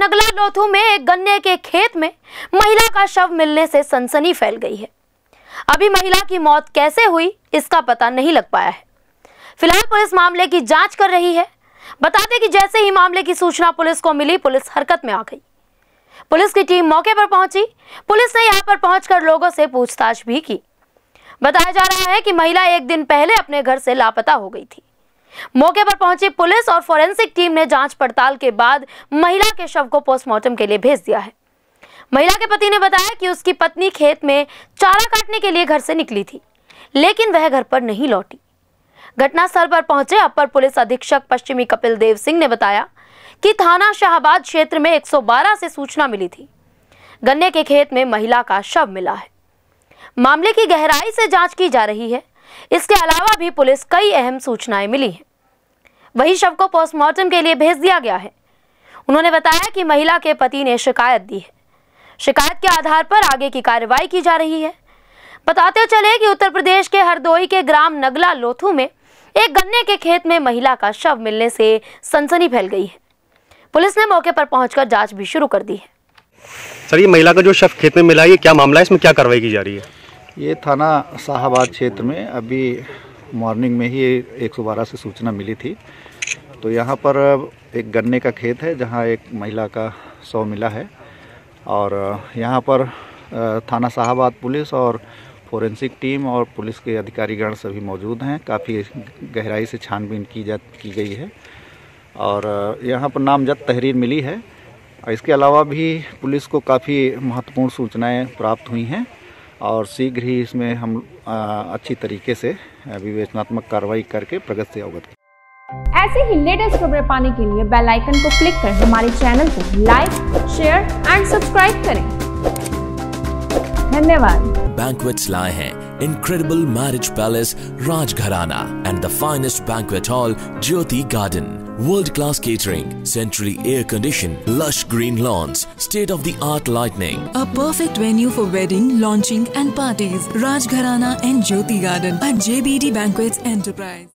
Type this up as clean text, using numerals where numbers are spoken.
नगला लोथू में एक गन्ने के खेत में महिला का शव मिलने से सनसनी फैल गई है। अभी महिला की मौत कैसे हुई इसका पता नहीं लग पाया है। फिलहाल पुलिस मामले की जांच कर रही है। बता दें कि जैसे ही मामले की सूचना पुलिस को मिली, पुलिस हरकत में आ गई। पुलिस की टीम मौके पर पहुंची। पुलिस ने यहां पर पहुंचकर लोगों से पूछताछ भी की। बताया जा रहा है कि महिला एक दिन पहले अपने घर से लापता हो गई थी। मौके पर पहुंची पुलिस और फोरेंसिक टीम ने जांच पड़ताल के बाद महिला के शव को पोस्टमार्टम के लिए भेज दिया है। महिला के पति ने बताया कि उसकी पत्नी खेत में चारा काटने के लिए घर से निकली थी, लेकिन वह घर पर नहीं लौटी। घटनास्थल पर पहुंचे अपर पुलिस अधीक्षक पश्चिमी कपिल देव सिंह ने बताया कि थाना शाहबाद क्षेत्र में 112 से सूचना मिली थी। गन्ने के खेत में महिला का शव मिला है। मामले की गहराई से जांच की जा रही है। इसके अलावा भी पुलिस कई अहम सूचनाएं मिली हैं। वही शव को पोस्टमार्टम के लिए भेज दिया गया है। उन्होंने बताया कि महिला के पति ने शिकायत दी है। शिकायत के आधार पर आगे की कार्रवाई की जा रही है। बताते चले कि उत्तर प्रदेश के हरदोई के ग्राम नगला लोथू में एक गन्ने के खेत में महिला का शव मिलने से सनसनी फैल गई है। पुलिस ने मौके पर पहुंचकर जांच भी शुरू कर दी है। सर, ये महिला का जो शव खेत में मिला है, ये क्या मामला है? इसमें क्या कार्रवाई की जा रही है? ये थाना शाहबाद क्षेत्र में अभी मॉर्निंग में ही 112 से सूचना मिली थी। तो यहाँ पर एक गन्ने का खेत है जहाँ एक महिला का शव मिला है और यहाँ पर थाना शाहबाद पुलिस और फोरेंसिक टीम और पुलिस के अधिकारीगण सभी मौजूद हैं। काफ़ी गहराई से छानबीन की गई है और यहाँ पर नामजद तहरीर मिली है। इसके अलावा भी पुलिस को काफ़ी महत्वपूर्ण सूचनाएं प्राप्त हुई हैं और शीघ्र ही इसमें हम अच्छी तरीके से विवेचनात्मक कार्रवाई करके प्रगति से अवगत। ऐसे ही लेटेस्ट खबरें पाने के लिए बेल आइकन को क्लिक कर हमारे चैनल को लाइक, शेयर एंड सब्सक्राइब करें। धन्यवाद। Banquets lie हैं Incredible Marriage Palace Rajgharana and the finest banquet hall Jyoti Garden. World-class catering, centrally air-conditioned, lush green lawns, state-of-the-art lighting. A perfect venue for wedding, launching and parties. Rajgharana and Jyoti Garden at JBD Banquets Enterprise.